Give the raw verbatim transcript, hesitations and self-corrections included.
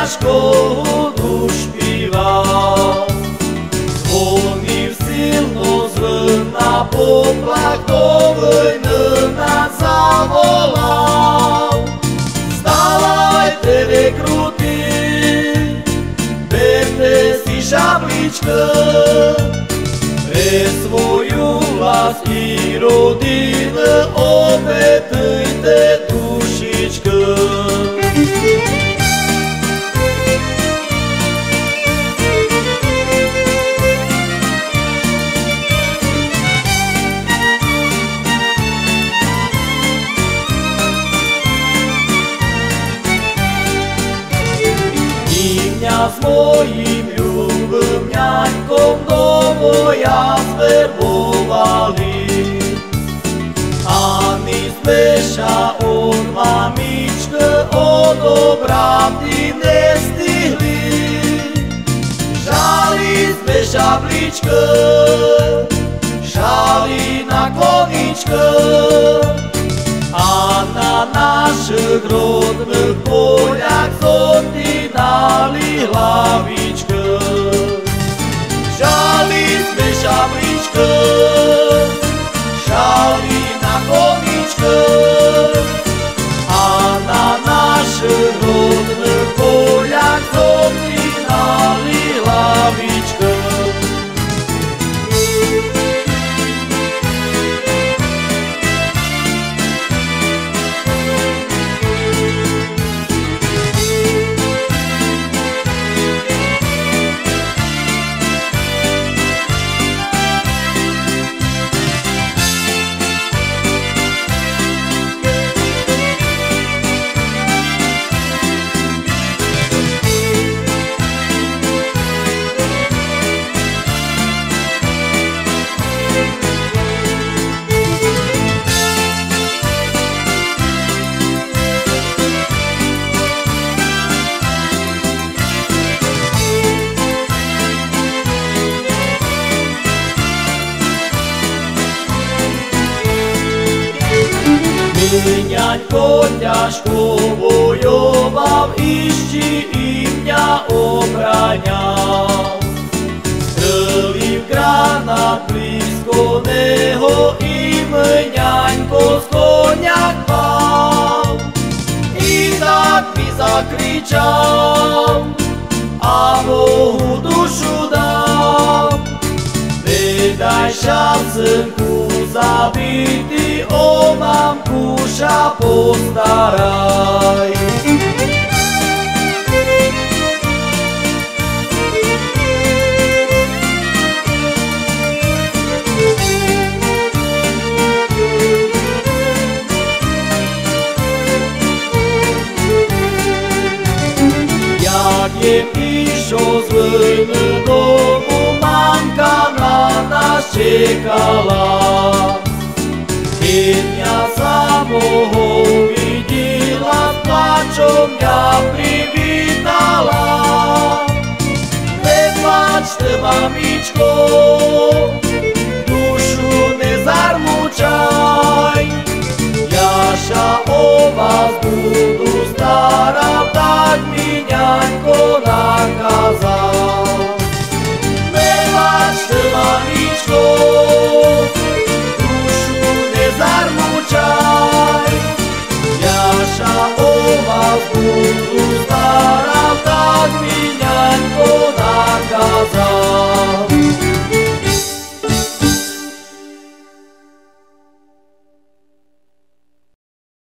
ťažko hudbu špíval. Zvonil silno zvon na poplach, do vojny nás zavolal. Vstávajte, rekruty, berte si šabličky, pre svoju vlast i rodinu obetujte dušičky. S mojím ľubým ňaňkom do boja zverbovali. A my sme sa od mamičky odobrati nestihli. Žali sme šabličky, žali na koničky, a na našich rodných poľach zodinali hlavičky. Žali sme šabličky, žali na koničky, a na našich rodných poľach zodinali hlavičky. Ňaňko ťažko bojoval, ešte i mňa obraňal. Strelil granát blízko neho, i mňaňko z koňa kval. I tak mi zakričal, a Bohu dušu dal. Vedaj sa, synku, zabitý, o mamku sa postaraj. Jak jem išol z vojny domu, mamka na nás čekala. Keď mňa samoho videla, plačom mňa privítala. Neplačte, mamičko,